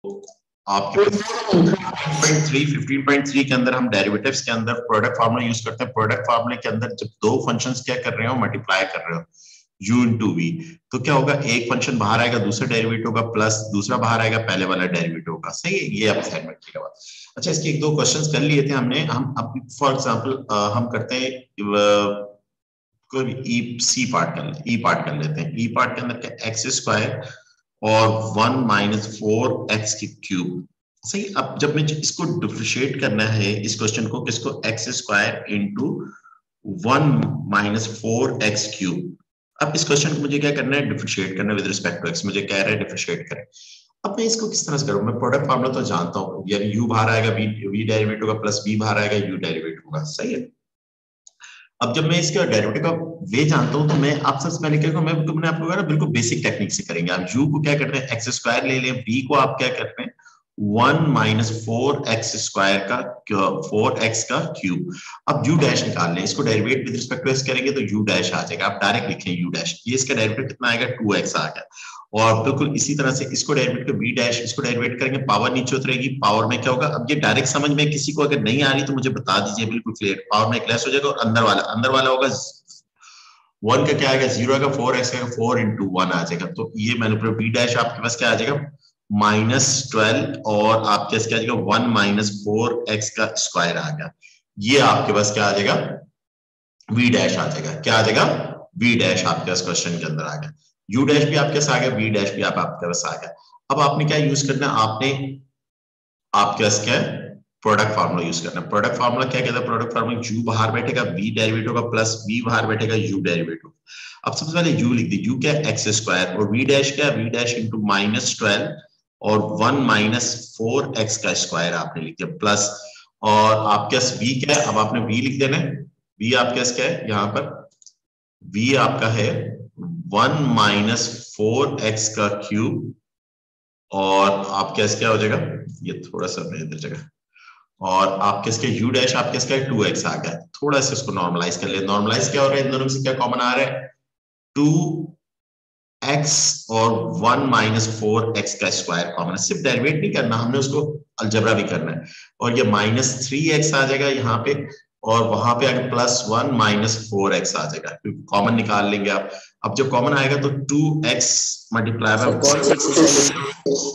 आपके 15.3 के अंदर हम डेरिवेटिव्स के अंदर प्रोडक्ट फार्मूला यूज करते हैं। प्रोडक्ट फार्मूले के अंदर जब दो फंक्शंस क्या कर रहे हो, मल्टीप्लाई कर रहे हो u इंटू वी, तो क्या होगा, एक फंक्शन बाहर आएगा, दूसरा डेरिवेटिव होगा, प्लस दूसरा बाहर आएगा, पहले वाला डेरिवेटिव होगा। सही है, ये आप साइड में ठीक है। अच्छा, इसके एक दो क्वेश्चंस कर लिए थे हमने। हम अब फॉर एग्जांपल हम करते हैं कोई ई सी पार्ट कर ले, ई पार्ट कर लेते हैं। ई पार्ट के अंदर क्या, एक्स स्क्वायर और 1 माइनस 4x की क्यूब। सही, अब जब मैं इसको डिफरेंशिएट करना है इस क्वेश्चन को, किसको, x square into 1 minus 4x cube. अब इस क्वेश्चन को मुझे क्या करना है, डिफरेंशिएट करना है विद रिस्पेक्ट टू x। मुझे कह रहा है डिफरेंशिएट करें। अब मैं इसको किस तरह से करूं, मैं प्रोडक्ट फार्मूला तो जानता हूं, यानी u बाहर आएगा, v डेरिवेटिव होगा, प्लस v बाहर आएगा, u डेरिवेटिव होगा। सही है। अब जब मैं इसका डेरिवेटिव का वे जानता हूं तो मैं आप सबसे पहले क्या करूंगा, मैंने आपको कहा ना, बिल्कुल बेसिक टेक्निक से करेंगे। आप u को क्या करते हैं, एक्स स्क्वायर ले लें, v को आप क्या करते हैं, 1 माइनस 4x स्क्वायर का 4x का क्यूब। अब u डैश निकाल लें, इसको derivate with respect to x करेंगे तो u डैश आ जाएगा। आप डायरेक्ट लिखें u डैश, ये इसका डेरिवेटिव कितना आएगा, 2x आ गया। और बिल्कुल इसी तरह से इसको डेरिवेट कर v डैश, इसको डेरिवेट करेंगे, पावर नीचे उतरेगी, पावर में क्या होगा। अब ये डायरेक्ट समझ में किसी को अगर नहीं आ रही तो मुझे बता दीजिए, बिल्कुल क्लियर। पावर में एक लेस हो जाएगा और अंदर वाला होगा 1 का क्या आएगा, 0 का 4x का 4 इंटू 1 आ जाएगा। तो ये मैंने v डैश आपके पास क्या आ जाएगा, -12, और आपके पास क्या आ जाएगा, 1 माइनस 4x का स्क्वायर आ गया। ये आपके पास क्या आ जाएगा, v डैश आ जाएगा। क्या आ जाएगा, v डैश आपके पास क्वेश्चन के अंदर आ गया। u डैश भी आपके पास आ गया, v डैश भी आपके पास आ गया। अब आपने क्या यूज करना है, आपने आपके पास क्या है, प्रोडक्ट फार्मूला यूज करना है। प्रोडक्ट फार्मूला क्या कहता है, प्रोडक्ट फार्मूला u बाहर बैठेगा, v डेरिवेटिव होगा, प्लस v बाहर बैठेगा, u डेरिवेटिव। अब सबसे पहले u लिख दी, u क्या है, एक्स स्क्वायर, और v डैश क्या है, v डैश इंटू -12 और 1 माइनस 4x का स्क्वायर आपने लिख दिया, प्लस, और आपके पास v क्या है, अब आपने v लिख देना है। v आपके पास क्या है, यहाँ पर v आपका है 1 माइनस 4x का क्यूब, और आपके पास क्या हो जाएगा, ये थोड़ा सा इधर जगह, और आपके इसके u डैश आपके इसका 2x आ गया। थोड़ा सा इसको नॉर्मलाइज कर ले। नॉर्मलाइज क्या हो रहा है, इन दोनों से क्या कॉमन आ रहा है, 2x और 1 माइनस 4x का स्क्वायर कॉमन है। सिर्फ डेरिवेट नहीं करना, हमने उसको अलजबरा भी करना है। और ये -3x आ जाएगा यहाँ पे, और वहां पे आगे +1 माइनस 4x आ जाएगा, क्योंकि कॉमन निकाल लेंगे आप। अब जब कॉमन आएगा तो 2x मल्टीप्लाई बाय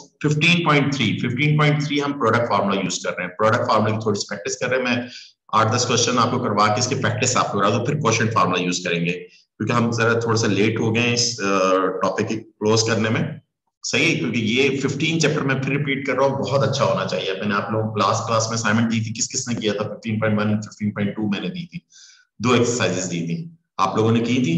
15.3 हम प्रोडक्ट फार्मूला यूज कर रहे हैं। प्रोडक्ट फार्मूला की थोड़ी सी प्रैक्टिस कर रहे हैं। मैं 8-10 क्वेश्चन आपको करवा के इसकी प्रैक्टिस आपको करा दूं, फिर क्वेश्चन फार्मूला यूज करेंगे, क्योंकि हम जरा थोड़ा सा लेट हो गए इस टॉपिक की क्लोज करने में। सही है, क्योंकि ये 15 चैप्टर में फिर रिपीट कर रहा हूँ, बहुत अच्छा होना चाहिए। मैंने आप लोगों को लास्ट क्लास में असाइनमेंट दी थी, किस किसने किया था, 15.1 15.2 मैंने दी थी, 2 एक्सरसाइजेस दी थी, आप लोगों ने की थी।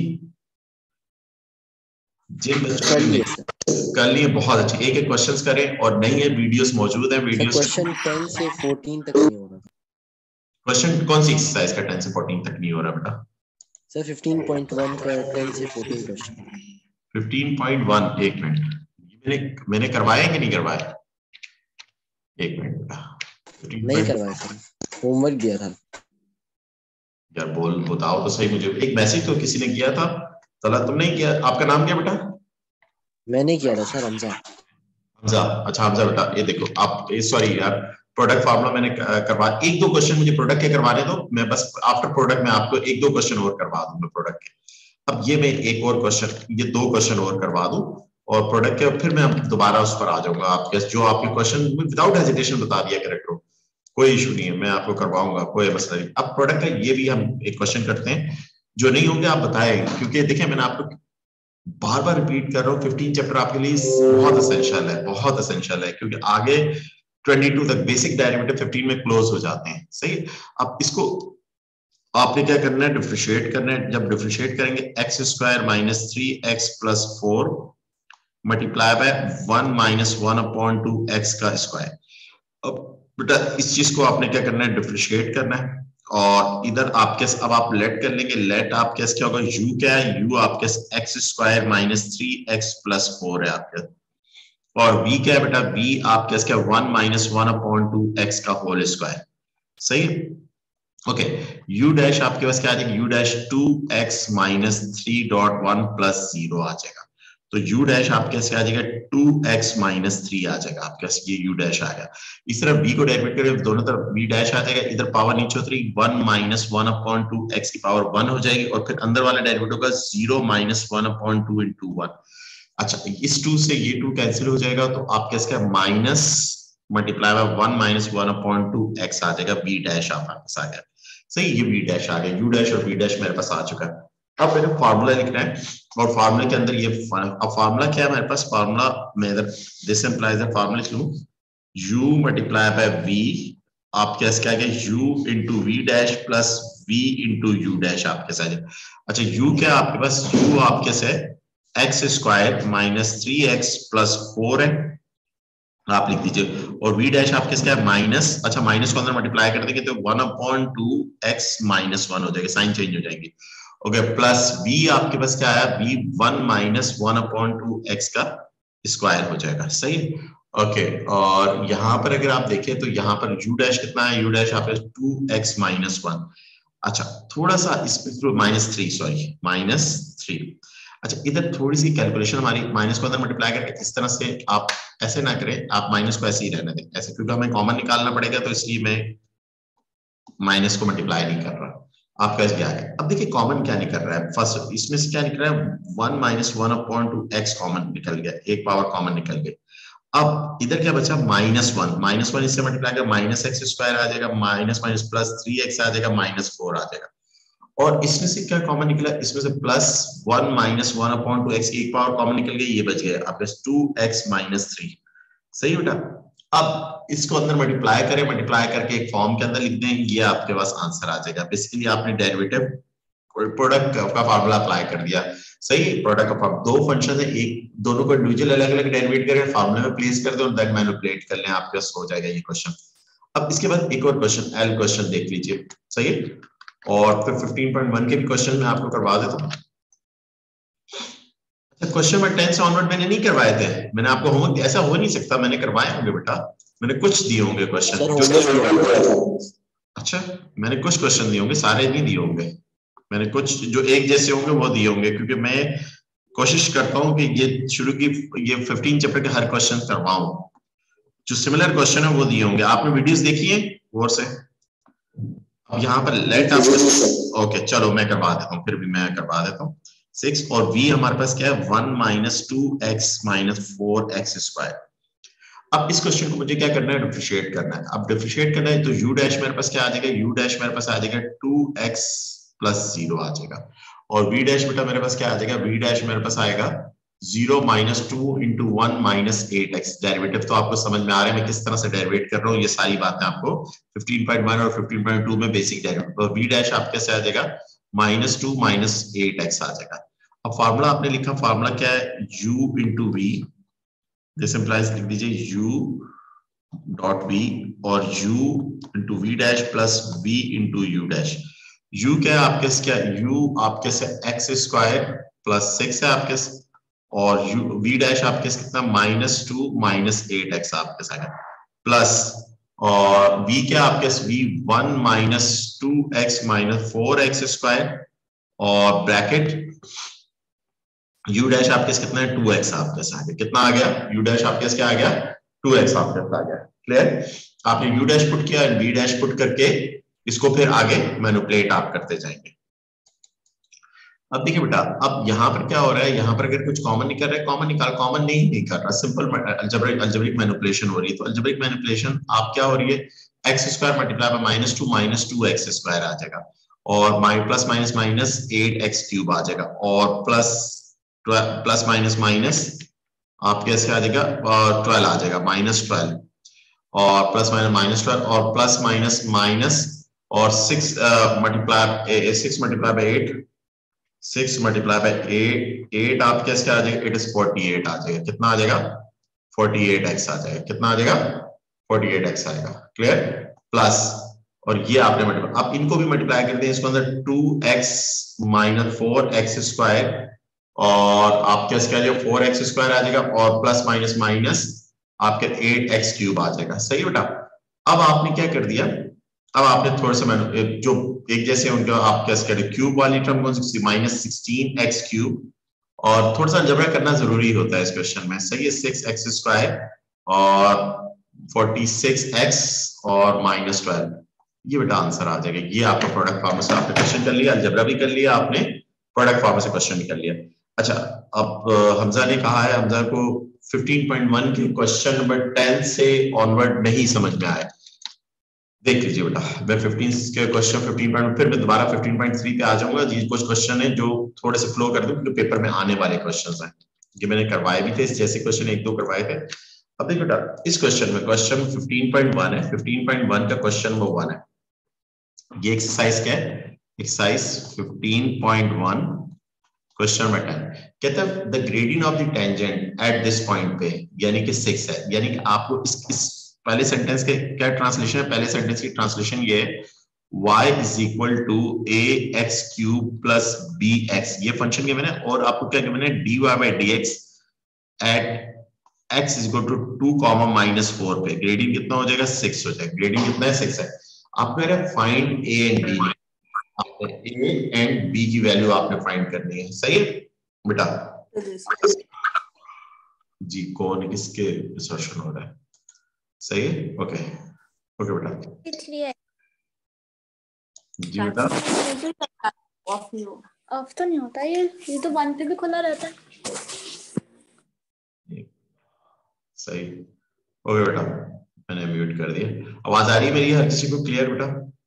जिन बच्चों ने कर लिए बहुत अच्छे, एक एक क्वेश्चंस करें, और नहीं है वीडियोस मौजूद है, वीडियोस क्वेश्चन 10 से 14 तक नहीं हो रहा। क्वेश्चन कौन सी एक्सरसाइज का 10 से 14 तक नहीं हो रहा बेटा? सर 15.1 का 10 से 14 क्वेश्चन। 15.1, एक मिनट, मैंने करवाया कि नहीं करवाया, एक मिनट बेटा। नहीं करवाया सर, होमवर्क दिया था यार। बताओ तो सही मुझे, एक मैसेज तो किसी ने किया था, तला तुमने ही किया। आपका नाम क्या बेटा? मैंने किया था सर, हमजा। हमजा, अच्छा हमजा बेटा, ये देखो आप, सॉरी यार, प्रोडक्ट फार्मूला मैंने करवा, एक दो क्वेश्चन मुझे प्रोडक्ट के करवाने दो, मैं बस आफ्टर प्रोडक्ट में आपको एक दो क्वेश्चन और करवा दूंगा प्रोडक्ट के। अब ये मैं एक और क्वेश्चन, ये 2 क्वेश्चन और करवा दूं, और प्रोडक्ट के फिर मैं दोबारा उस पर आ जाऊंगा। आपके जो आपके क्वेश्चन विदाउट हेजिटेशन बता दिया करेक्ट हो, कोई इशू नहीं है, मैं आपको करवाऊंगा, कोई मसला नहीं। अब प्रोडक्ट है, ये भी हम एक क्वेश्चन करते हैं, जो नहीं होंगे आप बताएं, क्योंकि देखिए मैंने आपको बार बार रिपीट कर रहा हूँ, 15 चैप्टर आपके लिए बहुत असेंशियल है, बहुत असेंशियल है, क्योंकि आगे 22 तक बेसिक डेरिवेटिव 15 में क्लोज हो जाते हैं। सही, अब इसको आपने क्या करना है, डिफरेंशिएट करना है। जब डिफरेंशिएट करेंगे, x square minus 3x plus 4 multiply by 1 minus 1/2x का स्क्वायर। अब बेटा इस चीज को आपने क्या करना है, डिफरेंशिएट करना है, और इधर आपके अब आप लेट कर लेंगे। लेट आपके क्या होगा, u क्या है, u आपके x square minus 3x plus 4 है आपके, और v क्या है बेटा, v आपके क्या, 1 माइनस 1/2x का होल स्क्वायर। सही, ओके। u डैश आपके पास क्या आ जाएगा, u dash 2x minus 3.1 plus 0 आ जाएगा। तो u डैश आपके कैसे आ जाएगा 2x माइनस 3 आ जाएगा आपके पास, ये u डैश आ गया। इस तरफ v को डेरिवेट करें दोनों तरफ v डैश आ जाएगा, इधर पावर नीचे उतरी 1 माइनस 1/2 x की पावर 1 हो जाएगी, और फिर अंदर वाला डेरिवेटिव होगा 0 माइनस 1/2 into 1। अच्छा, इस 2 से ये 2 कैंसिल हो जाएगा, तो आपके इसका minus multiply by 1 minus 1/2 x आ जाएगा, v डैश आपके पास आ गया। सही, ये v डैश आ गया, u डैश और v डैश मेरे पास आ चुका है। अब मैंने फार्मूला लिखना है, और फार्मूले के अंदर ये अब फार्मूला क्या है मेरे पास, फार्मूला मैं इधर दिस इंप्लाइज द फार्मूला लिख लूं, u मल्टीप्लाई बाय v आपके पास क्या आ गया, u into v dash plus v into u dash आपके साथ। अच्छा, u क्या आपके पास, u आपके से x square minus 3x plus 4 है, आप लिख दीजिए, और v डैश आपके क्या है माइनस, अच्छा माइनस को अंदर मल्टीप्लाई कर देंगे तो 1/2x माइनस 1 हो जाएगा, साइन चेंज हो जाएगी। ओके, प्लस v आपके पास क्या है, v 1 माइनस 1/2x का स्क्वायर हो जाएगा। सही, ओके। और यहाँ पर अगर आप देखें तो यहाँ पर u डैश कितना है, u डैश आपके 2x माइनस 1। अच्छा, थोड़ा सा इसमें -3, सॉरी -3। अच्छा, इधर थोड़ी सी कैलकुलेशन हमारी, माइनस को अंदर मल्टीप्लाई करके इस तरह से आप ऐसे ना करें, आप माइनस को ऐसे ही रहने दें ऐसे, क्योंकि हमें कॉमन निकालना पड़ेगा, तो इसलिए मैं माइनस को मल्टीप्लाई नहीं कर रहा। आपका क्या है, अब देखिए कॉमन क्या निकल रहा है, फर्स्ट इसमें से क्या निकल रहा है, 1 माइनस 1/2x कॉमन निकल गया, एक पावर कॉमन निकल गई। अब इधर क्या बचा, -1 इससे मल्टीप्लाई कर माइनस एक्स स्क्वायर आ जाएगा, माइनस माइनस प्लस 3x आ जाएगा, -4 आ जाएगा। और इसमें से क्या कॉमन निकला, इसमें से +1 माइनस 1/2x की एक पावर कॉमन निकल गई, ये बच गया आपके 2x माइनस 3। सही बेटा, अब इसको अंदर मल्टीप्लाई करें, मल्टीप्लाई करके एक फॉर्म के अंदर लिख दें, ये आपके पास आंसर आ जाएगा। बेसिकली आपने डेरिवेटिव प्रोडक्ट का फार्मूला अप्लाई कर दिया। सही, प्रोडक्ट का दो फंक्शन है, एक दोनों को इंडिविजुअल अलग अलग डेरिवेट करें, फार्मूले में प्लेस कर दें और देन मैनिपुलेट कर लें, आपके पास हो जाएगा ये क्वेश्चन। अब इसके बाद एक और क्वेश्चन, एल क्वेश्चन देख लीजिए। सही, और फिर 15.1 के भी क्वेश्चन मैं आपको करवा देता हूँ। क्वेश्चन में 10 से ऑनवर्ड मैंने नहीं करवाए थे, मैंने आपको होमवर्क, ऐसा हो नहीं सकता, मैंने करवाए होंगे बेटा, मैंने कुछ दिए होंगे क्वेश्चन। अच्छा, मैंने कुछ क्वेश्चन दिए होंगे, सारे नहीं दिए होंगे, मैंने कुछ जो एक जैसे होंगे वो दिए होंगे, क्योंकि मैं कोशिश करता हूँ कि ये शुरू की ये 15 चैप्टर के हर क्वेश्चन करवाऊं, जो सिमिलर क्वेश्चन है वो दिए होंगे। आपने वीडियोस देखी है गौर से? अब यहाँ पर लेट आप, ओके चलो मैं करवा देता हूँ, फिर भी मैं करवा देता हूँ। 6 और v हमारे पास क्या है, 1 minus 2x minus 4x square. अब इस क्वेश्चन को मुझे क्या करना है, डिफरेंशिएट करना है। अब डिफरेंशिएट करना है तो u डैश मेरे पास क्या आ जाएगा, u डैश मेरे पास आ जाएगा 2x प्लस 0 आ जाएगा, और v डैश बेटा मेरे पास क्या आ जाएगा, v डैश मेरे पास आएगा 0 minus 2 into 1 minus 8x। Derivative तो आपको समझ में आ रहा है मैं किस तरह से डेरिवेट कर रहा हूँ, ये सारी बातें आपको 15.1 और 15.2 में बेसिक डेरिवेटिव। और v डैश आप कैसे आ जाएगा, -2 माइनस 8x आ जाएगा। अब फार्मूला आपने लिखा, फार्मूला क्या है, u into v, this implies लिख दीजिए u डॉट v, और u into v dash plus v into u dash. u क्या है आपके, क्या u आपके से x स्क्वायर प्लस 6 है आपके, और v डैश आपके कितना, -2 माइनस 8x आपके साथ प्लस, और v क्या आपके, v 1 minus 2x minus 4x square, और ब्रैकेट u डैश आपके कितना है, 2x आपके साथ आगे, कितना आ गया, u डैश आपके क्या आ गया, 2x आपके आ गया। क्लियर, आपने u डैश पुट किया, v डैश पुट करके इसको फिर आगे मैनिपुलेट आप करते जाएंगे। अब देखिए बेटा, अब यहाँ पर क्या हो रहा है, यहाँ पर अगर कुछ कॉमन निकल रहा है, कॉमन निकाल, कॉमन नहीं कर रहा, सिंपल अलजेब्रिक मैनिपुलेशन हो रही है। तो अलजेब्रिक मैनिपुलेशन आप क्या हो रही है, x square multiply by -2 x square आ जाएगा, और plus minus minus 8x cube आ जाएगा, और प्लस माइनस माइनस आप कैसे आ जाएगा, 12 आ जाएगा, -12, और प्लस माइनस -12, और प्लस माइनस माइनस, और 6 multiply 6 multiply by 8, 6 multiply by 8 आप कैसे आ जाएगा, इट इज 48 आ जाएगा, कितना आ जाएगा, 48x आ जाएगा, कितना आ जाएगा, 48x आएगा। क्लियर, प्लस, और ये आपने मल्टीप्लाई, आप इनको भी मल्टीप्लाई करते हैं, इसको अंदर 2x माइनस 4x स्क्वायर, और आप कैसे आ जाएगा, 4x स्क्वायर आ जाएगा, और प्लस माइनस माइनस आपके 8x क्यूब आ जाएगा। सही बेटा, अब आपने क्या कर दिया, अब आपने थोड़ा सा जो एक जैसे उनका आप कैसे करें, क्यूब वाली टर्म कौन सी, -16x क्यूब, और थोड़ा सा अलजेब्रा करना जरूरी होता है इस क्वेश्चन में, सही है। 6x² और 46x और -12, ये बेटा आंसर आ जाएगा। ये आपका प्रोडक्ट फार्मूला से आपने क्वेश्चन कर लिया, अलजेब्रा भी कर लिया आपने, प्रोडक्ट फार्मूला से क्वेश्चन भी कर लिया। अच्छा, अब हमजा ने कहा है, हमजा को 15.1 के क्वेश्चन नंबर 10 से ऑनवर्ड नहीं समझ में आया। देख लीजिए बेटा, मैं 15 के क्वेश्चन 15 फिर मैं दोबारा 15.3 पे आ जाऊंगा जी। कुछ क्वेश्चन है जो थोड़े से फ्लो कर दूं क्योंकि पेपर में आने वाले क्वेश्चंस हैं, ये मैंने करवाए भी थे, जैसे क्वेश्चन 1-2 करवाए थे। अब देखिए बेटा, इस क्वेश्चन में क्वेश्चन 15.1 है, 15.1 का क्वेश्चन नंबर 1 है। ये एक्सरसाइज क्या है? एक्सरसाइज 15.1 क्वेश्चन नंबर 10 कहता है the gradient of the tangent at this point पे, यानी कि 6 है। यानी कि आपको इस पहले सेंटेंस के क्या ट्रांसलेशन है? पहले सेंटेंस की ट्रांसलेशन ये है y is equal to ax³ plus bx, ये फंक्शन के मैंने, और आपको क्या मैंने dy by dx at x is equal to 2, -4 पे ग्रेडियंट कितना हो जाएगा? 6 हो जाएगा। ग्रेडियंट कितना है? 6 है। आप कह रहे हैं फाइंड a एंड b, आपने a एंड b की वैल्यू आपने फाइंड करनी है, सही है बेटा? जी, कौन किसके रिसर्शन हो रहा है? सही है, ओके ओके बेटा। जी बेटा, ऑफ तो नहीं होता ये तो 1 पे भी खुला रहता है। सही, ओके बेटा, मैंने म्यूट कर दिया। आवाज आ रही है मेरी हर किसी को क्लियर बेटा?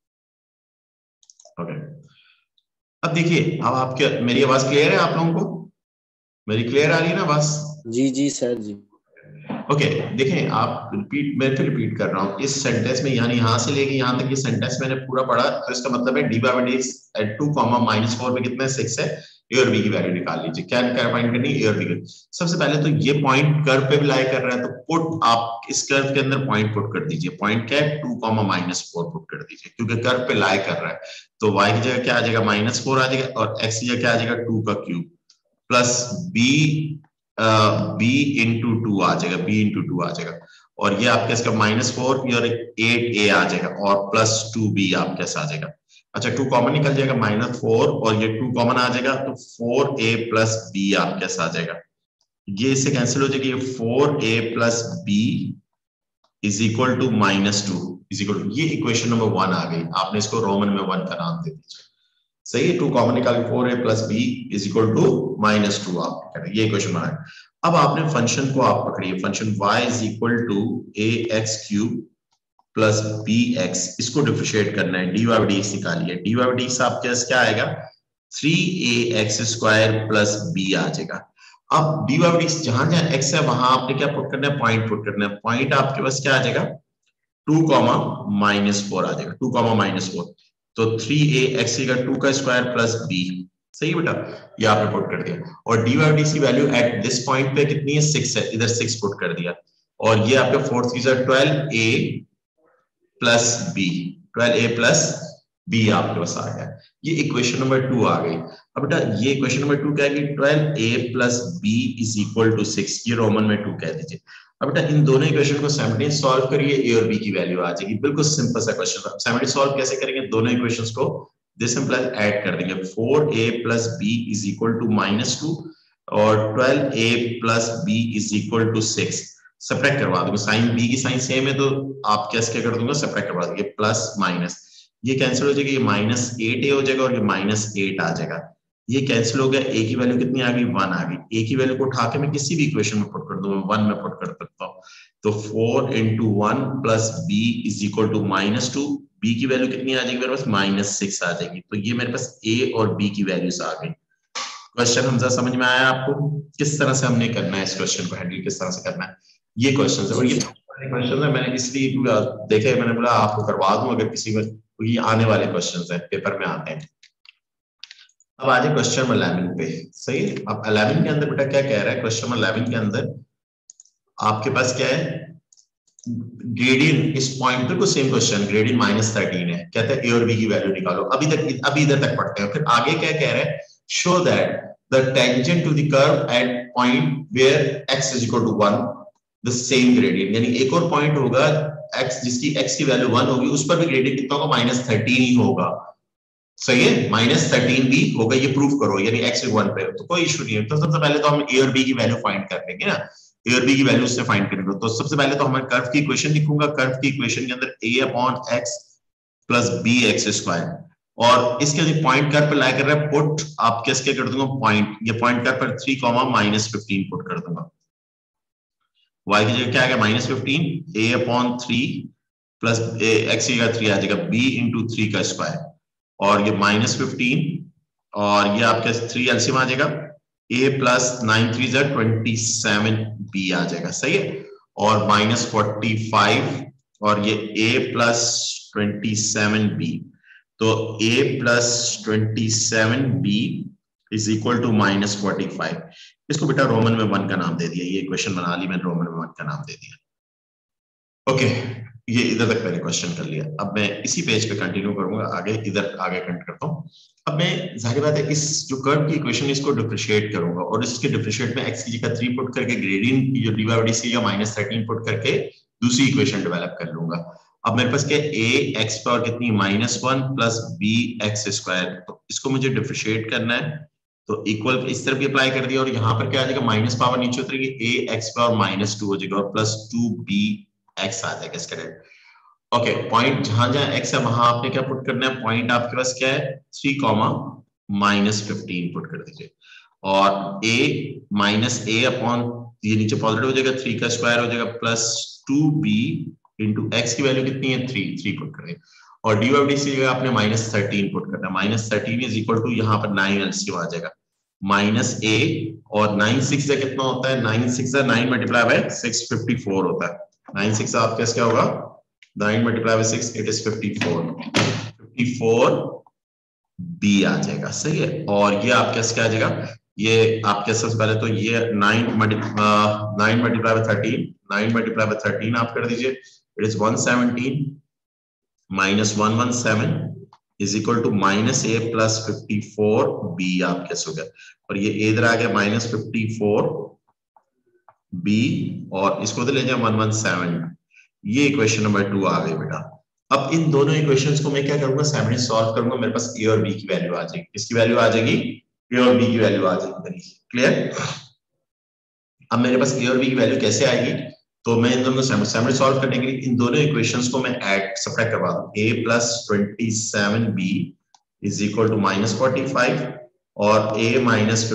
ओके, अब देखिए, अब आपके मेरी आवाज क्लियर है? आप लोगों को मेरी क्लियर आ रही है ना आवाज? जी जी सर जी। ओके, देखें आप, मैं फिर रिपीट कर रहा हूँ, इस सेंटेंस में यानी यहाँ से लेके यहाँ तक ये सेंटेंस मैंने पूरा पढ़ा, तो इसका मतलब है डी बाई डी एट 2, -4 में कितना है? 6 है। ए और बी की वैल्यू निकाल लीजिए। क्या फाइंड करनी है? ए और बी की। सबसे पहले तो ये पॉइंट कर्व पे भी लाई कर रहा है, तो पुट आप इस कर्व के अंदर पॉइंट पुट कर दीजिए। पॉइंट क्या है? 2, -4 पुट कर दीजिए, क्योंकि कर्व पे लाई कर रहा है। तो y की जगह क्या आ जाएगा? -4 आ जाएगा, और x की जगह क्या आ जाएगा? 2 का क्यूब प्लस b इंटू 2 आ जाएगा, b इंटू 2 आ जाएगा, और ये आपके इसका -4 और 8a आ जाएगा, और प्लस 2b आपके पास आ जाएगा। अच्छा, 2 कॉमन निकल जाएगा, -4 और ये 2 कॉमन आ जाएगा, तो 4a प्लस b आपके पास आ जाएगा। ये इससे कैंसिल हो जाएगी, 4a plus b is equal to -2 is equal to, ये इक्वेशन नंबर 1 आ गई। आपने इसको रोमन में 1 का नाम दे दीजिए, सही है। 2 कॉमन निकाल, 4a plus b is equal to -2 आप करें, ये इक्वेशन बना है। अब आपने फंक्शन को आप पकड़िए, function y is equal to ax³ plus bx, इसको डिफरेंशिएट करना है, dy बाई dx निकालिए। dy बाई dx आपके पास क्या आएगा? 3ax² प्लस b आ जाएगा। अब dy बाई dx जहां जहां x है वहां आपने क्या पुट करना है? पॉइंट पुट करना है। पॉइंट आपके पास क्या आ जाएगा? 2, -4 आ जाएगा, 2, -4, तो 3ax का 2 का स्क्वायर प्लस b, सही बेटा, ये आपने पुट कर दिया। और dy बाई dx की वैल्यू एट दिस पॉइंट पे कितनी है? 6 है, इधर 6 पुट कर दिया, और ये आपका 4 3 12a plus b, 12a plus b आपके पास आ गया। ये इक्वेशन नंबर 2 आ गई। अब बेटा ये इक्वेशन नंबर 2 क्या है? 12a plus b is equal to 6, ये रोमन में 2 कह दीजिए। अब बेटा इन दोनों इक्वेशन को साइमल्टेनियस सॉल्व करिए, ए और बी की वैल्यू आ जाएगी। बिल्कुल सिंपल सा क्वेश्चन है। साइमल्टेनियस सॉल्व कैसे करेंगे? दोनों इक्वेशंस को दिस इंप्लाइज ऐड कर देंगे। 4a plus b is equal to -2 और 12a plus b is equal to 6। Subtract करवा दूंगा, साइन b की साइन सेम है तो आप कैसे क्या कर दूंगा? सब्ट्रैक्ट करवा दूंगा, प्लस माइनस, ये कैंसिल हो जाएगा, ये -8a हो जाएगा और ये -8 आ जाएगा। ये कैंसिल हो गया, a की वैल्यू कितनी आ गई? 1 आ गई। a की वैल्यू को उठा के मैं किसी भी इक्वेशन में पुट कर दूंगा, 1 में पुट कर सकता हूँ, तो 4 into 1 plus b is equal to -2। b की वैल्यू कितनी आ जाएगी मेरे पास? -6 आ जाएगी। तो ये मेरे पास a और b की वैल्यूज आ गई। क्वेश्चन हमजा समझ में आया आपको? किस तरह से हमने करना है इस क्वेश्चन को हैंडल, किस तरह से करना है, ये क्वेश्चन है। और ये क्वेश्चन है मैंने इसलिए देखे, मैंने बोला आपको करवा दूं अगर किसी में, तो ये आने वाले क्वेश्चन है, पेपर में आते हैं। अब आ जाए क्वेश्चन नंबर 11 पे, सही है। अब 11 के अंदर बेटा क्या कह रहा है? क्वेश्चन नंबर 11 के अंदर आपके पास क्या है? ग्रेडियंट, इस पॉइंट पे को सेम क्वेश्चन, ग्रेडियंट -13 है, कहता है ए और बी की वैल्यू निकालो। अभी इधर तक पढ़ते हैं, फिर आगे क्या कह रहा है? Show that the tangent to the curve at point where x is equal to 1 the same gradient, यानी एक और पॉइंट होगा x जिसकी x की वैल्यू 1 होगी, उस पर भी ग्रेडियंट कितना होगा? -13 ही होगा। सही है, -13 भी होगा, ये प्रूफ करो, यानी x 1 पे, तो कोई इशू नहीं है। तो सबसे पहले तो हम a और b की वैल्यू फाइंड कर लेंगे ना, a और b की वैल्यू से फाइंड करेंगे। तो सबसे पहले तो हमारे कर्व की इक्वेशन लिखूंगा, कर्व की इक्वेशन के अंदर a upon x plus b x square, और इसके लिए पॉइंट कर्व पे लाई कर रहा है पुट, आप कैसे कर दूंगा पॉइंट, ये पॉइंट कर्व पर 3, -15 पुट कर दूंगा। y की जगह क्या आएगा -15, a अपॉन 3 प्लस x की जगह 3 आ जाएगा b इंटू 3 का स्क्वायर, और ये -15 और ये आपके 3 एलसीएम आ जाएगा, a प्लस 9 3 जा 27 b आ जाएगा, सही है, और -45 और ये a प्लस 27 b, तो a plus 27 b is equal to -45। इसको बेटा रोमन में 1 का नाम दे दिया, ये इक्वेशन बना ली मैंने, रोमन में 1 का नाम दे दिया। ओके, ये इधर तक मैंने क्वेश्चन कर लिया। अब मैं इसी पेज पे कंटिन्यू करूंगा, आगे इधर आगे कंटिन्यू करता हूँ। अब मैं जाहिर बात है इस जो कर्व की इक्वेशन इसको डिफरेंशिएट करूंगा, और इसके डिफरेंशिएट में x की जगह 3 पुट करके ग्रेडियंट की जो डी सी या -13 पुट करके दूसरी इक्वेशन डेवलप कर लूंगा। अब मेरे पास क्या है, a x पावर कितनी -1 प्लस b x स्क्वायर, तो इसको मुझे डिफरेंशिएट करना है, तो इक्वल इस तरफ भी अप्लाई कर दिया, और यहाँ पर क्या आ जाएगा, माइनस पावर नीचे उतरेगी, a x पावर -2 हो जाएगा और प्लस 2b x आ जाएगा इसका रेट। ओके, पॉइंट जहां जहां x है वहां आपने क्या पुट करना है, पॉइंट आपके पास क्या है 3, -15 पुट कर दीजिए, और a अपॉन ये नीचे पॉजिटिव हो जाएगा, 3 का स्क्वायर हो जाएगा प्लस 2b इंटू x की वैल्यू कितनी है 3 पुट करें, और डी सी आपने -13 पुट करना है, -13 इज इक्वल टू यहाँ पर 9 एलसीएम आ जाएगा, -a और 9 6 से कितना होता है, 9 6 से 9 मल्टीप्लाई बाय 6 54 होता है, 9 6 आपके पास क्या होगा, 9 multiply by 6 it is 54 b आ जाएगा, सही है। और ये आपके पास क्या आ जाएगा, ये आपके सबसे पहले तो ये 9 मल्टीप्लाई बाय 13, 9 मल्टीप्लाई बाय 13 आप कर दीजिए, it is 117 -117 is equal to -a plus 54 b आपके पास हो गया, और ये इधर आ गया -54 b, और इसको तो ले जाए 117, ये इक्वेशन नंबर 2 आ गई बेटा। अब इन दोनों इक्वेशंस को मैं क्या करूंगा, सेपरेट सॉल्व करूंगा, मेरे पास a और b की वैल्यू आ जाएगी, किसकी वैल्यू आ जाएगी, a और b की वैल्यू आ जाएगी, क्लियर। अब मेरे पास a और b की वैल्यू कैसे आएगी, तो मैं इन दोनों को सेपरेट सॉल्व करने के लिए इन दोनों इक्वेशंस को मैं ऐड सब्ट्रैक्ट करवा दूं, a plus 27b is equal to -45 और a minus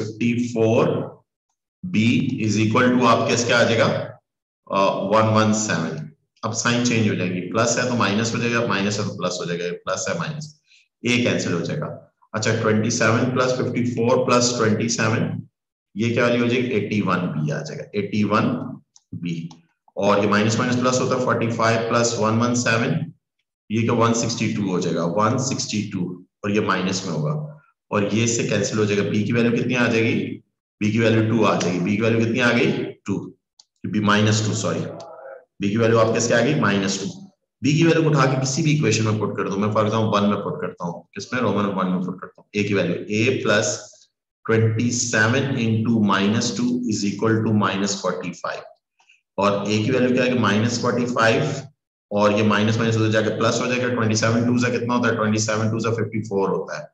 54b is equal to आपके क्या आ जाएगा 117। अब साइन चेंज हो जाएगी, प्लस है तो माइनस हो जाएगा, माइनस है तो प्लस हो जाएगा, प्लस है माइनस, a कैंसिल हो जाएगा। अच्छा 27 प्लस 54 प्लस 27, ये क्या वैल्यू हो जाएगी 81b आ जाएगा, 81b, और ये माइनस माइनस प्लस होता है 45 प्लस 117, ये क्या 162 हो जाएगा, 162, और ये माइनस में होगा, और ये से कैंसिल हो जाएगा, b की वैल्यू कितनी आ जाएगी, b की वैल्यू 2 आ जाएगी, b की वैल्यू कितनी आ गई 2, -2 सॉरी, b की वैल्यू आपके क्या आ गई -2। b की वैल्यू को उठा के किसी भी इक्वेशन में पुट कर दूं, मैं फॉर एग्जांपल 1 में पुट करता हूं, किसमें, रोमन 1 में पुट करता हूं, a की value a plus 27 into -2 is equal to -45, और a की वैल्यू क्या है -45, और ये माइनस माइनस उधर जाके प्लस हो जाएगा, 27 2 से कितना होता है, 27 2 से 54 होता है,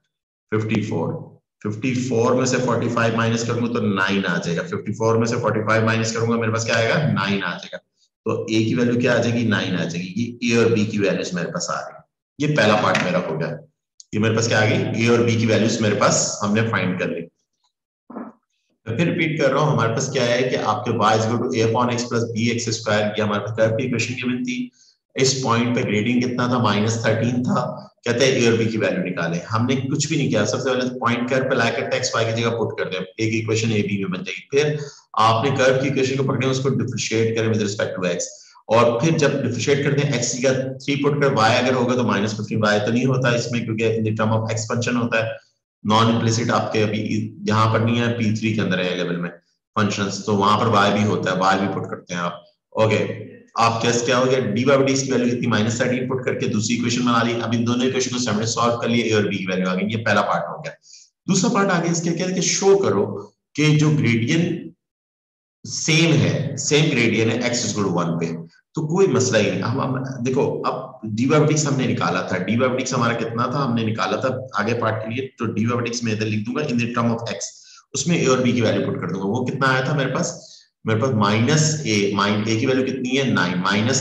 54 में से 45 माइनस करूंगा तो 9 आ जाएगा, 54 में से 45 माइनस करूंगा मेरे पास क्या आएगा 9 आ जाएगा, तो a की वैल्यू क्या आ जाएगी 9 आ जाएगी, ये a और b की वैल्यूज मेरे पास आ रही, ये पहला पार्ट मेरा हो गया, ये मेरे पास क्या आ गई, a और b की वैल्यूज मेरे पास हमने फाइंड कर ली। फिर रिपीट कर रहा हूं, हमारे पास क्या है कि आपके y is equal to a upon x plus bx square, ये हमारे पास कर्व की इक्वेशन गिवन थी, इस पॉइंट पे ग्रेडियंट कितना था -13 था, कहते हैं a और b की वैल्यू निकालें, हमने कुछ भी नहीं किया, सबसे पहले पॉइंट कर्व पे लाकर x y की जगह पुट कर दें, एक इक्वेशन a b में बन जाएगी, फिर आपने कर्व की इक्वेशन को पकड़े उसको डिफरेंशिएट करें विद रिस्पेक्ट टू x, और फिर जब डिफरेंशिएट करते हैं x की जगह 3 पुट कर y अगर होगा तो -15, y तो नहीं होता इसमें क्योंकि in the term of x function होता है, नॉन इम्प्लिसिट आपके अभी यहाँ पर नहीं है, P3 के अंदर है लेवल में फंक्शंस, तो वहां पर y भी होता है, y भी पुट करते हैं आप। ओके, आप क्या हो गया, डी की वैल्यू कितनी -13 पुट करके दूसरी इक्वेशन बना ली, अब इन दोनों इक्वेशन को सेपरेट सॉल्व कर लिए, a और b की वैल्यू आ गई, ये पहला पार्ट हो गया। दूसरा पार्ट आगे इसके क्या है कि शो करो कि जो ग्रेडियंट सेम है, सेम ग्रेडियंट है x = 1 पे, तो कोई मसला ही नहीं। हम देखो अब डी बाई डिक्स हमने निकाला था, डी बाई डिक्स हमारा कितना था हमने निकाला था आगे पार्ट के लिए, तो डी बाई डिक्स में इधर लिख दूंगा in the term of x, उसमें ए और बी की वैल्यू पुट कर दूंगा। वो कितना आया था मेरे पास माइनस ए की वैल्यू कितनी है 9,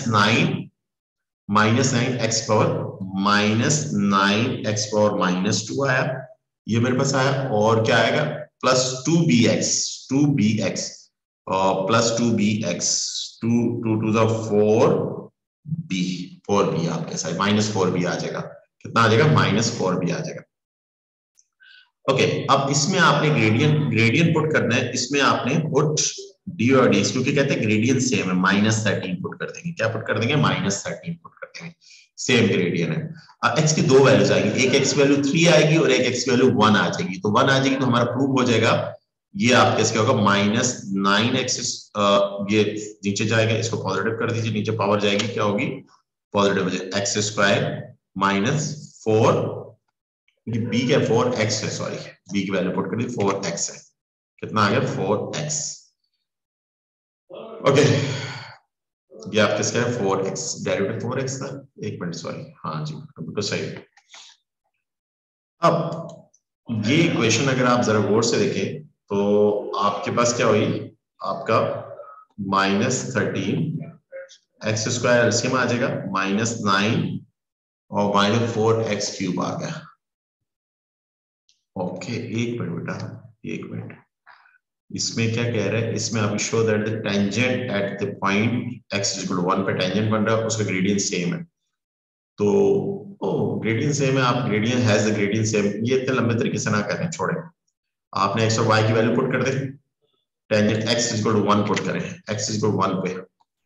माइनस 9 एक्स पावर माइनस 2 आया, ये मेरे पास आया। और क्या आएगा प्लस 2bx और plus 2bx 2 to the 4b आपके साथ माइनस 4b आ जाएगा। कितना आ जाएगा माइनस 4b आ जाएगा। ओके अब इसमें आपने ग्रेडियंट पुट करना है, इसमें आपने पुट डी और डी, क्योंकि कहते हैं ग्रेडियंट सेम है, -13 पुट कर देंगे। क्या पुट कर देंगे -13 पुट कर देंगे, सेम ग्रेडियंट है। अब एक्स की दो वैल्यूज आएगी, एक एक्स वैल्यू 3 आएगी और एक एक्स वैल्यू 1 आ जाएगी। तो 1 आ जाएगी तो हमारा प्रूव हो जाएगा, ये आपके क्या होगा -9x, ये नीचे जाएगा, इसको पॉजिटिव कर दीजिए, नीचे पावर जाएगी क्या होगी पॉजिटिव हो जाएगी, x² - 4 b क्या 4x है, सॉरी b की वैल्यू पुट कर दी 4x है। कितना आ गया 4x। ओके ये आपके क्या है 4x, डेरिवेटिव 4x था, एक मिनट सॉरी, हाँ जी बिल्कुल सही। अब ये इक्वेशन अगर आप जरा गौर से देखें तो आपके पास क्या हुई, आपका -13 x² एलसीएम आ जाएगा, -9 और -4x³ आ गया। ओके एक मिनट बेटा, एक मिनट, इसमें क्या कह रहा है, इसमें अभी show that the tangent at the point x = 1 पे टेंजेंट बन रहा है, उसका ग्रेडियंट सेम है। तो ग्रेडियंट सेम है, आप gradient has the gradient same, ये इतने लंबे तरीके से ना करें, छोड़ें। आपने x और y की वैल्यू पुट कर दे, टेंजेंट x = 1 पुट करें, x = 1 पे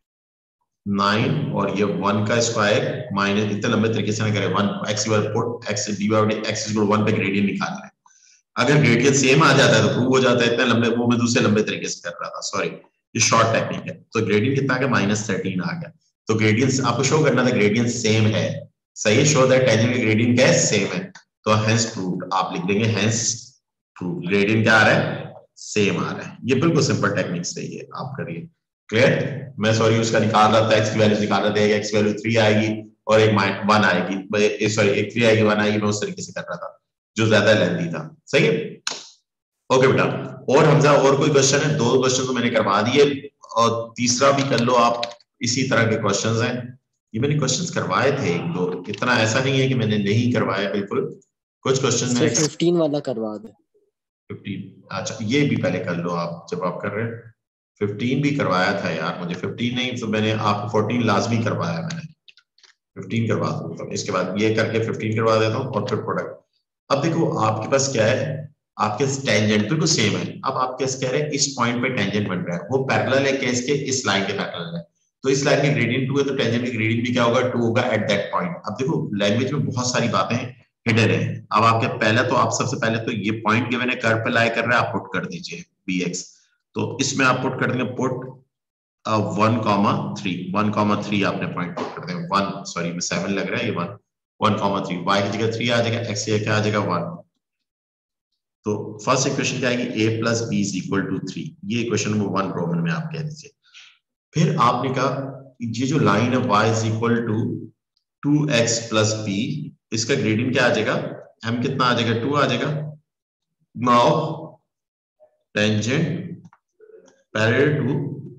9 और ये 1 का स्क्वायर माइनस, इतने लंबे तरीके से ना करें, 1 x की वैल्यू पुट x = 1 पे ग्रेडियंट निकालना है। अगर ग्रेडियंट सेम आ जाता है तो प्रूव हो जाता है, इतने लंबे वो मैं दूसरे लंबे तरीके से कर रहा था, सॉरी ये शॉर्ट टेक्निक है। तो ग्रेडियंट कितना आ गया -13 आ गया। तो ग्रेडियंट आपको शो करना था ग्रेडियंट सेम है, सही है, शो दैट टेंजेंट का ग्रेडियंट क्या है सेम है, तो हेंस प्रूव्ड आप लिख देंगे, हेंस प्रूव्ड ग्रेडियंट क्या आ रहा है सेम आ रहा है। ये बिल्कुल सिंपल टेक्निक सही है, आप करिए। क्लियर, मैं सॉरी उसका निकाल रहा था, एक्स की वैल्यू निकाल रहा था, एक्स वैल्यू 3 आएगी और एक 1 आएगी, सॉरी एक 3 आएगी 1 आएगी, मैं उस तरीके से कर रहा था जो ज्यादा लेंथी था, सही है। ओके बेटा, और हमजा और कोई क्वेश्चन है? 2 क्वेश्चन तो मैंने करवा दिए और तीसरा भी कर लो आप, इसी तरह के क्वेश्चंस हैं, ये मैंने क्वेश्चंस करवाए थे 1-2, इतना ऐसा नहीं है कि मैंने नहीं करवाया, बिल्कुल कुछ क्वेश्चन मैंने 15 वाला करवा दे। 15 अच्छा ये भी पहले कर लो आप, जब आप कर रहे हैं 15 भी करवाया था यार मुझे, 15 नहीं तो मैंने आपको 14 लाजमी करवाया, मैंने 15 करवा दूंगा, इसके बाद ये करके 15 करवा देता हूँ और फिर प्रोडक्ट। अब देखो आपके पास क्या है, आपके टेंजेंट बिल्कुल सेम है। अब आप कैसे कह रहे हैं इस पॉइंट पे टेंजेंट बन रहा है, वो पैरेलल है कैसे के इस लाइन के पैरेलल है, तो इस लाइन के ग्रेडियंट 2 है तो टेंजेंट के ग्रेडियंट भी क्या होगा 2 होगा एट दैट पॉइंट। अब देखो लैंग्वेज में बहुत सारी बातें हिडन है। अब आपके पहले तो आप सबसे पहले तो ये पॉइंट गिवन है, कर्व पे लाई कर रहा है, आप पुट कर दीजिए bx, तो इसमें आप पुट कर देंगे पुट 1,3 आपने पॉइंट पुट कर देंगे 1, सॉरी 7 लग रहा है, ये 1,3 y की जगह 3 आ जाएगा, x की क्या आ जाएगा 1। तो फर्स्ट इक्वेशन क्या आएगी a + b = 3, ये इक्वेशन नंबर 1 रोमन में आप कह दीजिए। फिर आपने कहा ये जो लाइन है y = 2x + b, इसका ग्रेडियंट क्या आ जाएगा, m कितना आ जाएगा 2 आ जाएगा। Now tangent parallel to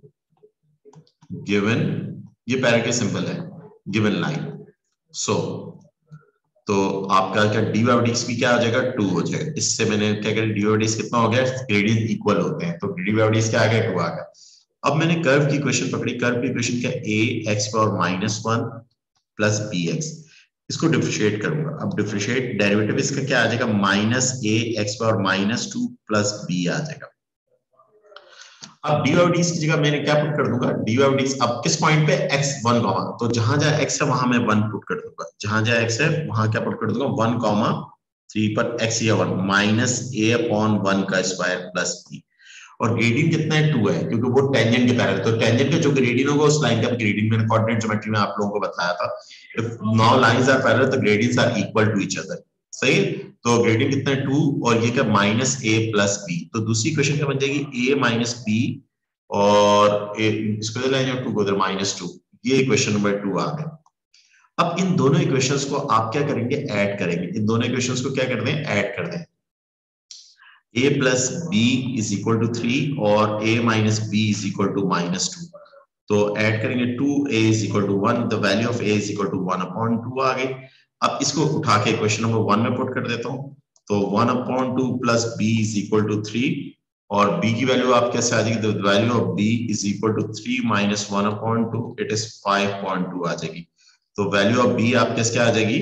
given, ये पैरेलल के सिंपल है गिवन लाइन, सो तो आपका क्या dy/dx भी क्या आ जाएगा 2 हो जाएगा। इससे मैंने क्या किया dy/dx कितना हो गया, ग्रेडियंट इक्वल होते हैं, तो dy/dx क्या आ गया 2 आ गया। अब मैंने कर्व की इक्वेशन पकड़ी, कर्व की इक्वेशन क्या ax (-1) + bx, इसको डिफरेंशिएट करूंगा। अब डिफरेंशिएट डेरिवेटिव इसका क्या आ जाएगा -ax (-2) + b आ जाएगा। अब dy/dx की जगह मैंने क्या पुट कर दूंगा dy/dx, अब किस पॉइंट पे x 1, तो जहां जहां x है वहां मैं 1 पुट कर दूंगा, जहां जहां x है वहां क्या पुट कर दूंगा 1,3 पर x या 1 -a/1 का स्क्वायर + b, और ग्रेडियंट कितना है 2 है क्योंकि वो टेंजेंट के पैरेलल, तो टेंजेंट का जो ग्रेडियंट होगा उस लाइन का ग्रेडियंट मैंने कोऑर्डिनेट ज्योमेट्री में आप लोगों को बताया था, if now lines are parallel तो gradients are equal to each other, सही है। तो ग्रेडियंट कितना है 2 और ये क्या -a + b, तो दूसरी इक्वेशन क्या बन जाएगी a - b और इसको ले जाओ 2 को उधर -2, ये इक्वेशन नंबर 2 आ गया। अब इन दोनों इक्वेशंस को आप क्या करेंगे, ऐड करेंगे। इन दोनों इक्वेशंस को क्या कर दें, ऐड कर दें। a plus b is equal to 3 और a minus b is equal to -2। तो ऐड करेंगे 2a is equal to 1, the value of a is equal to 1/2 आ गई। अब इसको उठा के इक्वेशन नंबर 1 में पुट कर देता हूं। तो 1/2 plus b is equal to 3 और b की वैल्यू आप कैसे आ जाएगी, the value of b is equal to 3 minus 1/2, it is 5.2 आ जाएगी। तो वैल्यू ऑफ b आप कैसे आ जाएगी,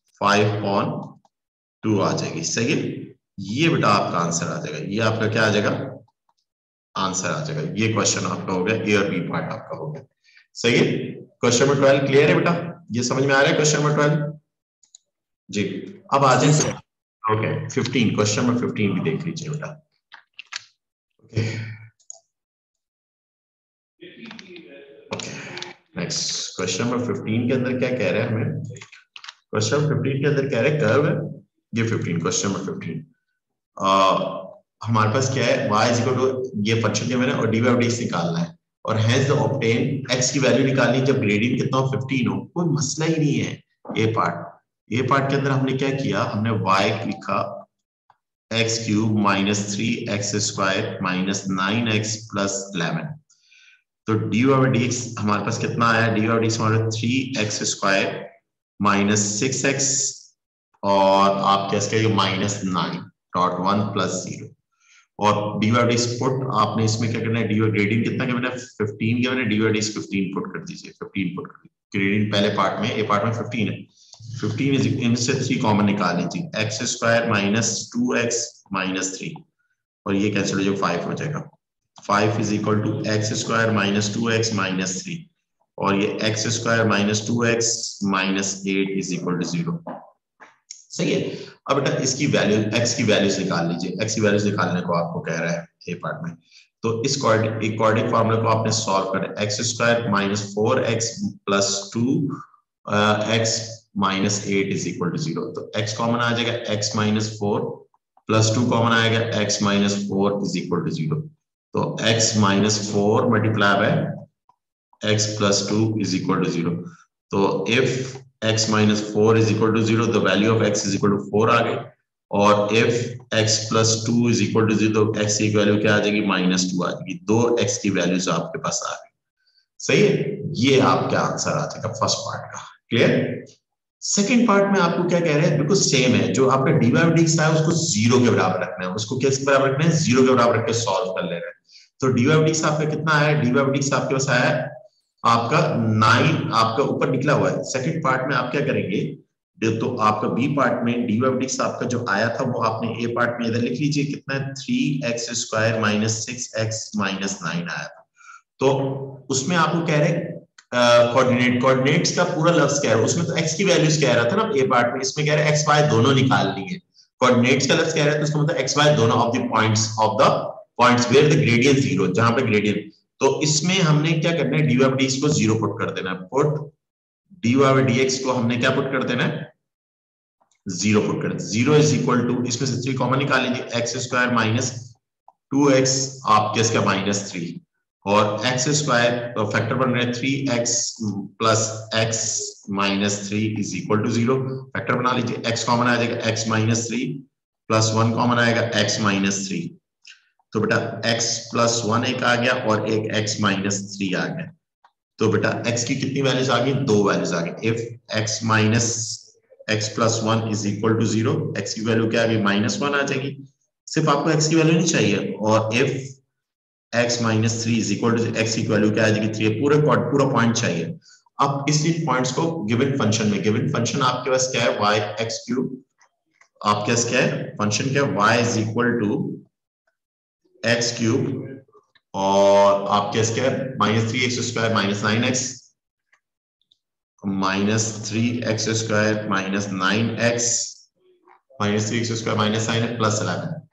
5.2 आ जाएगी। सही है, ये बेटा आपका आंसर आ जाएगा। ये आपका क्या आ जाएगा, आंसर आ जाएगा। ये क्वेश्चन आपका हो गया, ए और बी पार्ट आपका हो गया। सही है, क्वेश्चन नंबर 12 क्लियर है बेटा, ये समझ में आ रहा है क्वेश्चन नंबर 12 जी। अब आ जाए ओके 15, क्वेश्चन नंबर 15 भी देख लीजिए बेटा। ओके नेक्स्ट क्वेश्चन नंबर 15 के अंदर क्या कह रहे हैं हमें, क्वेश्चन नंबर 15 के अंदर कह रहे हैं कर्व है ये 15, क्वेश्चन नंबर 15 हमारे पास क्या है, y इज इक्वल टू ये फंक्शन के मैंने और dy बाय dx निकालना है और हैंस द ऑब्टेन x की वैल्यू निकालनी जब ग्रेडियंट कितना हो 15 हो, कोई मसला ही नहीं है। ये पार्ट के अंदर हमने क्या किया, हमने y लिखा x cube minus 3x square minus 9x plus 11। तो dy बाय dx हमारे पास कितना आया, dy बाय dx हमारे 3x स्क्वायर माइनस 6x और आप कैसे कहेंगे माइनस 9.1 प्लस 0 और dy बाय dx पुट आपने इसमें क्या करना है, dy ग्रेडियंट कितना क्या मैंने 15 क्या मैंने dy बाय dx 15 पुट कर दीजिए, 15 पुट कर दीजिए। ग्रेडियंट पहले पार्ट में, ए पार्ट में 15 है, 15 इज इनसे 3 कॉमन निकाल लीजिए, x square minus 2x minus 3 और ये कैंसिल हो जाएगा 5 हो जाएगा। 5 is equal to x square minus 2x minus 3 और ये x square minus 2x minus 8 is equal to 0। सही है, अब बेटा इसकी वैल्यू x की वैल्यूज निकाल लीजिए। x की वैल्यूज निकालने को आपको कह रहा है ए पार्ट में, तो इस क्वाड्रेटिक फार्मूला को आपने सॉल्व कर x square minus 4x plus 2x minus 8 is equal to 0। तो x कॉमन आ जाएगा, x माइनस 4 प्लस 2 कॉमन आएगा, x minus 4 is equal to 0। तो x minus 4 multiply by x plus 2 is equal to 0। तो if x minus 4 is equal to 0, the value of x is equal to 4 आ गई और if x plus 2 is equal to 0 तो x की value क्या आ जाएगी, -2 आ जाएगी। दो x की वैल्यूज आपके पास आ गई। सही है, ये आपका आंसर आ जाएगा फर्स्ट पार्ट का। क्लियर, सेकंड पार्ट में आपको क्या कह रहे हैं, बिल्कुल सेम है, जो आपका dy बाय dx है उसको 0 के बराबर रखना है, उसको किसके बराबर रखना है, 0 के बराबर रख के सॉल्व कर ले रहे हैं। तो dy बाय dx आपका कितना आया, dy बाय dx आपके पास आया आपका 9 आपका ऊपर निकला हुआ है। सेकंड पार्ट में आप क्या करेंगे, तो आपका बी पार्ट में dy बाय dx आपका जो आया था वो आपने ए पार्ट में इधर लिख लीजिए, कितना है 3x square minus 6x minus 9 आया था। तो उसमें आपको कह रहे हैं कोऑर्डिनेट्स का पूरा लफ्ज कह रहा है, उसमें तो x की वैल्यूज कह रहा था ना ए पार्ट में, इसमें कह रहे हैं x y दोनों निकालनी है। कोऑर्डिनेट्स का लफ्ज कह रहा है तो उसका मतलब x y दोनों of the points where the gradient 0, जहां पे ग्रेडियंट, तो इसमें हमने क्या करना है, dy बाय dx को 0 पुट कर देना है। पुट dy बाय dx को हमने क्या पुट कर देना है, 0 पुट कर, 0 इज इक्वल टू, इसमें से 3 कॉमन निकाल लीजिए, x स्क्वायर माइनस 2x आपके इसका माइनस 3 और x स्क्वायर तो फैक्टर बन रहे हैं 3x plus x minus 3 is equal to 0। Factor बना लीजिए, x कॉमन आ जाएगा, x माइनस 3 प्लस 1 कॉमन आएगा, x माइनस 3। तो बेटा x प्लस 1 एक आ गया और एक x माइनस 3 आ गया। तो बेटा x की कितनी वैल्यूज आ गई, 2 वैल्यूज आ गई। If x minus x plus 1 is equal to 0, x की वैल्यू क्या आ गई, -1 आ जाएगी। सिर्फ आपको x की वैल्यू नहीं चाहिए, और if x minus 3 is equal to x की वैल्यू क्या आ जाएगी, 3, पूरा पॉइंट चाहिए। अब इस पॉइंट्स को गिवन फंक्शन में, गिवन फंक्शन आपके पास क्या है, y x क्यूब, आपके पास क्या है फंक्शन, क्या y is equal to x cube और आपके क्या है -3x square minus 9x minus 3x square minus 9x minus 3x square minus 9 plus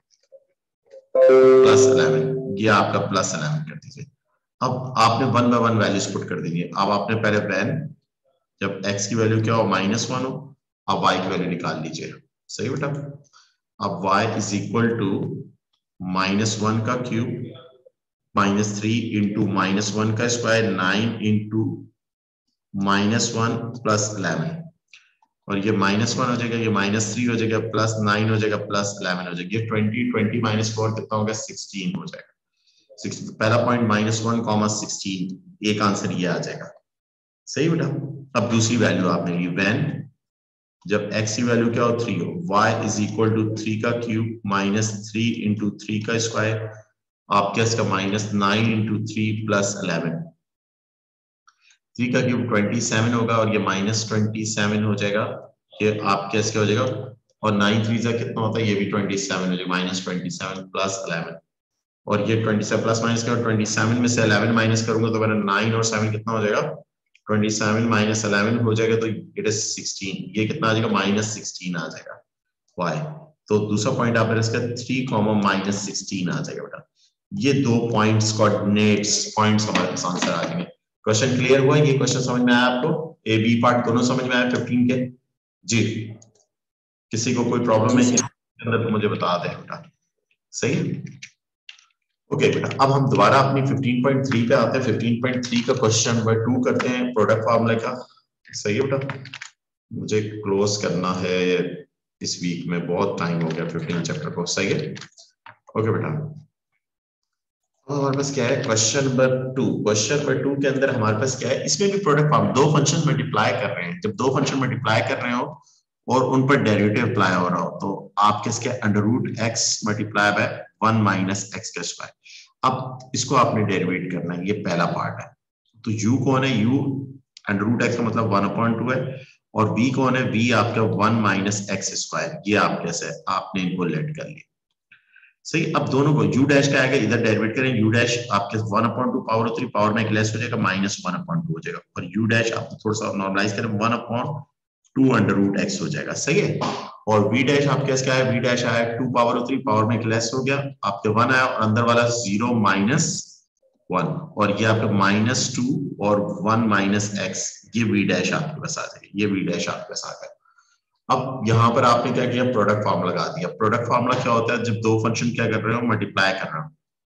11 ये आपका प्लस 11 कर दीजिए। अब आपने 1 बाय 1 वैल्यूज पुट कर देंगे। अब आपने पहले व्हेन जब x की वैल्यू क्या हो, -1 हो, अब y की वैल्यू निकाल लीजिए। सही बेटा, अब y इज इक्वल टू -1 का क्यूब -3 इंटू -1 का स्क्वायर 9 इंटू -1 प्लस 11, और ये -1 हो जाएगा, ये -3 हो जाएगा, +9 हो जाएगा, +11 हो जाएगा, ये 20 -4 कितना होगा, 16 हो जाएगा। पहला पॉइंट -1, 16, एक आंसर ये आ जाएगा। सही बेटा। अब दूसरी वैल्यू आपने ली, व्हेन जब x की वैल्यू क्या हो, 3 हो, y इज इक्वल टू 3 का क्यूब -3 इंटू 3 का स्क्वायर, आपके इसका -9 इंटू 3 प्लस 11, 3 का क्यूब 27 होगा, और ये -27 हो जाएगा, ये आपके इसका हो जाएगा, और 9 3 जा कितना होता है, ये भी 27 हो जाएगा, -27 प्लस 11, और ये 27 प्लस माइनस का 27 में से 11 माइनस करूंगा तो मेरा 9 और 7 कितना हो जाएगा, 27 माइनस 11 हो जाएगा, तो इट इज 16, ये कितना आ जाएगा, -16 आ जाएगा y। तो दूसरा पॉइंट आप इसका 3, -16 आ जाएगा बेटा। ये दो पॉइंट्स कोऑर्डिनेट्स पॉइंट्स हमारे पास आंसर आ जाएंगे। क्वेश्चन क्लियर हुआ, ये क्वेश्चन समझ में आया आपको, ए बी पार्ट दोनों समझ में आया 15 के जी? किसी को कोई प्रॉब्लम है अंदर तो मुझे बता दे बेटा। सही है, ओके बेटा। अब हम दोबारा अपनी 15.3 पे आते हैं। 15.3 का क्वेश्चन नंबर 2 करते हैं, प्रोडक्ट फार्मूला का। सही है बेटा, मुझे क्लोज करना है इस वीक में, बहुत टाइम हो गया 15 चैप्टर को। सही है, ओके बेटा। हमारे पास क्या है, क्वेश्चन नंबर 2। क्वेश्चन नंबर 2 के अंदर हमारे पास क्या है, इसमें भी प्रोडक्ट फार्मूला, दो फंक्शन मल्टीप्लाई कर रहे हैं। जब दो फंक्शन मल्टीप्लाई कर रहे हो और उन पर डेरिवेटिव अप्लाई हो रहा हो, तो आप किसके √x multiply by 1 minus x का स्क्वायर। अब इसको आपने डेरिवेट करना है, ये पहला पार्ट है। तो u कौन है, u √x का मतलब 1/2 है, और v कौन है, v आपका 1 माइनस एक्स स्क्वायर। ये आप कैसे, आपने इनको लेट कर लिया। सही, अब दोनों को u डैश का आएगा, इधर डेरिवेट करें, u डैश आपके 1/2 पावर 3 पावर में एक लेस हो जाएगा, -1/2 हो जाएगा, और u डैश आप थोड़ा सा नॉर्मलाइज करें, 1/2 √x हो जाएगा। सही है, और v डैश आपके क्या है, v डैश आया 2 पावर 3 पावर में एक लेस हो गया, आपके 1 आया, और अंदर वाला 0 -1, और ये आपका -2 और 1 माइनस एक्स, ये v डैश आपके पास आ जाएगा, ये v डैश आपके पास आ गया। अब यहां पर आपने क्या किया, प्रोडक्ट फार्मूला लगा दिया। प्रोडक्ट फार्मूला क्या होता है, जब दो फंक्शन क्या कर रहे हो, मल्टीप्लाई कर रहे हो,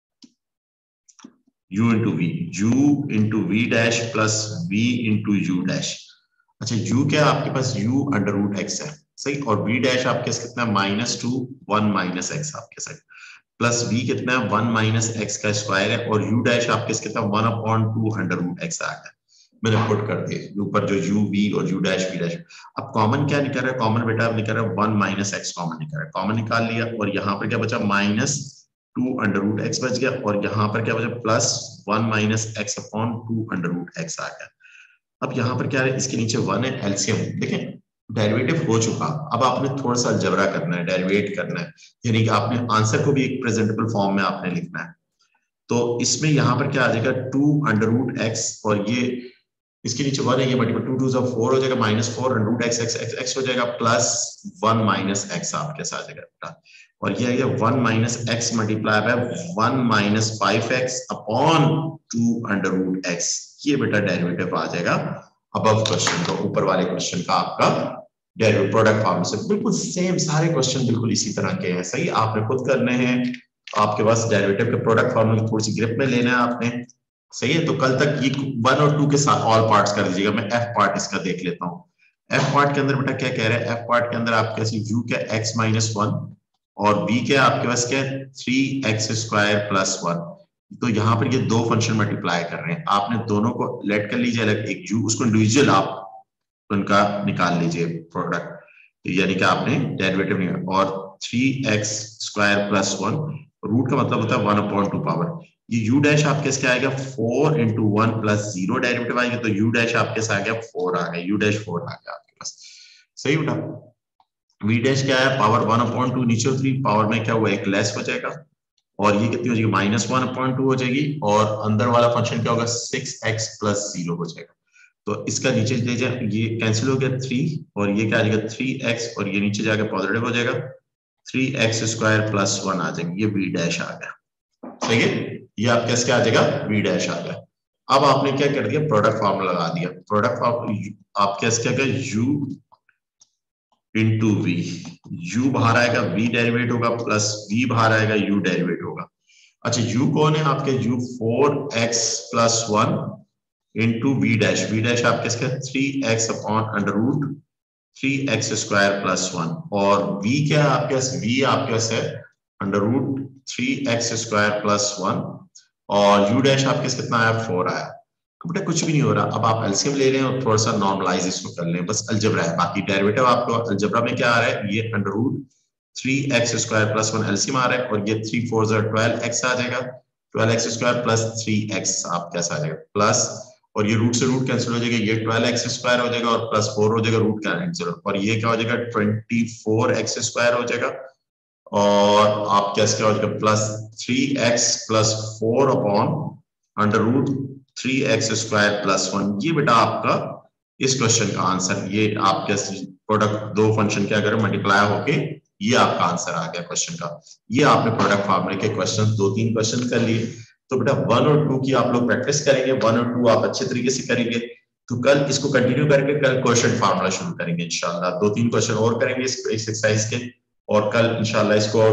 u into v, u into v dash plus v into u dash. अच्छा, u क्या है आपके पास, u √x है। सही, और v डैश आपके कितना है, -2 1 माइनस एक्स आपके साथ, प्लस v कितना है, 1 माइनस एक्स का स्क्वायर है, और u डैश आपके कितना 1/2 √x आ गया। मैंने पुट कर दिए ऊपर जो u v और u डैश v डैश। अब कॉमन क्या निकल रहा है, कॉमन बेटा अब निकल रहा है 1 माइनस एक्स कॉमन निकल रहा है, कॉमन निकाल लिया, और यहाँ पर क्या बचा, -2 √x बच गया, और यहाँ पर क्या बचा, +1 माइनस एक्स अपॉन 2 √x आ गया। अब यहाँ पर क्या है, इसके नीचे 1 है, एलसीएम देखें, डेरिवेटिव हो चुका। अब आपने थोड़ा सा अलजेब्रा करना है, डेरिवेट करना है, यानी कि आपने आंसर को भी एक प्रेजेंटेबल फॉर्म में आपने लिखना है। तो इसमें यहाँ पर क्या आ जाएगा, 2 √x, और ये इसके नीचे 1 है, ये मल्टीपल 2 2 4 हो जाएगा, -4 √x x हो जाएगा, +1 माइनस एक्स आपके साथ आ जाएगा, और ये है 1 minus x multiply by 1 minus 5x upon 2 √x। ये बेटा डेरिवेटिव आ जाएगा अबव क्वेश्चन का, ऊपर वाले क्वेश्चन का आपका डेरिवेटिव प्रोडक्ट फार्मूला से बिल्कुल सेम, सारे क्वेश्चन बिल्कुल इसी तरह के हैं। सही, आपने खुद करने हैं, आपके पास डेरिवेटिव के प्रोडक्ट फार्मूला थोड़ी सी ग्रिप में लेना है आपने। सही है, तो कल तक ये 1 और 2 के साथ ऑल पार्ट्स कर दीजिएगा। मैं एफ पार्ट इसका देख लेता हूँ। एफ पार्ट के अंदर बेटा क्या कह रहे हैं, एफ पार्ट के अंदर आपके u क्या x -1 और v क्या आपके पास क्या 3x² + 1। तो यहाँ पर ये दो फंक्शन मल्टीप्लाई कर रहे हैं, आपने दोनों को लेट कर लीजिए अलग, एक u उसको इंडिविजुअल आप उनका निकाल लीजिए प्रोडक्ट, यानी कि आपने डेरिवेटिव नहीं, और 3x² + 1, रूट का मतलब होता है 1/2 पावर। ये u डैश आपके क्या आएगा, 4 × 1 + 0 डेरिवेटिव आएगा, तो u डैश आपके आ गया 4 आ गया, u डैश 4 आ गया आपके पास। सही बेटा, v डैश क्या है, पावर 1/2 नीचे उतरी, पावर में क्या हुआ, एक लेस हो जाएगा, और ये कितनी हो जाएगी, -1/2 हो जाएगी, और अंदर वाला फंक्शन क्या होगा, 6x + 0 हो जाएगा। तो इसका नीचे ले जाए, ये कैंसिल हो गया 3, और ये क्या आ जाएगा 3x, और ये नीचे जाकर पॉजिटिव हो जाएगा, 3x² + 1 आ जाएगा, ये v डैश आ गया। सही है, ये आपका क्या आ जाएगा, v डैश आ गया। अब आपने क्या कर दिया, प्रोडक्ट फार्मूला लगा दिया। प्रोडक्ट फार्मूला आपके क्या क्या, u इंटू v, u बाहर आएगा, v डेरिवेट होगा, प्लस v बाहर आएगा, u डेरिवेट होगा। अच्छा, u कौन है आपके, u 4x + 1 into v dash आपके इसका 3x upon under root 3x square plus 1 और v क्या है आपके पास, v आपके पास है under root 3x square plus 1 और u डैश आपके कितना आया 4 आया। बेटा कुछ भी नहीं हो रहा, अब आप एलसीएम ले रहे हैं और थोड़ा सा नॉर्मलाइज इसको कर लें, बस अलजेब्रा है, बाकी डेरिवेटिव आपको अलजेब्रा में क्या आ रहा है, ये under root 3x square plus 1 LCM आ रहा है और ये 3 4 12x आ जाएगा, 12x स्क्वायर प्लस 3x आप कैसा आ जाएगा प्लस, और ये रूट से रूट कैंसिल हो जाएगा, ये 12x स्क्वायर हो जाएगा और प्लस 4 हो जाएगा, रूट कैंसिल, और ये क्या हो जाएगा 24x स्क्वायर हो जाएगा और आप क्या हो जाएगा plus 3x plus 4 upon under root 3x square plus 1। ये बेटा आपका इस क्वेश्चन का आंसर, ये आपके प्रोडक्ट दो फंक्शन के अगर मल्टीप्लाई होके ये आपका आंसर आ गया क्वेश्चन का। ये आपने प्रोडक्ट फार्मूले के क्वेश्चन 2-3 क्वेश्चन कर लिए। तो बेटा 1 और 2 की आप लोग प्रैक्टिस करेंगे, 1 और 2 आप अच्छे तरीके से करेंगे, तो कल इसको कंटिन्यू करके कल क्वेश्चन फार्मूला शुरू करेंगे इंशाल्लाह। 2-3 क्वेश्चन और करेंगे इस एक्सरसाइज के और कल इंशाल्लाह इसको